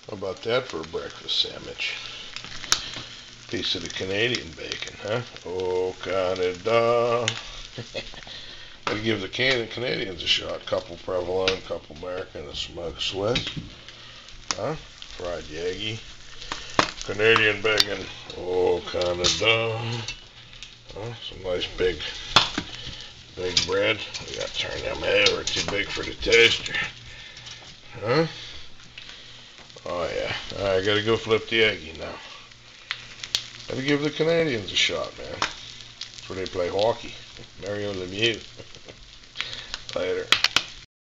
How about that for a breakfast sandwich? Piece of the Canadian bacon, huh? Oh, Canada. Gotta give the Canadians a shot. Couple provolone, couple American, a smoked Swiss. Huh? Fried Yagi. Canadian bacon. Oh, Canada. Huh? Some nice big bread. We gotta turn them over. Too big for the toaster. Huh? Oh yeah. Alright, gotta go flip the eggy now. Gotta give the Canadians a shot, man. That's where they play hockey. Mario Lemieux. Later.